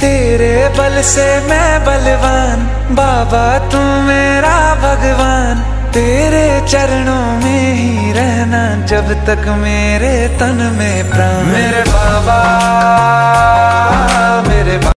तेरे बल से मैं बलवान, बाबा तू मेरा भगवान। तेरे चरणों में ही रहना जब तक मेरे तन में प्राण। मेरे बाबा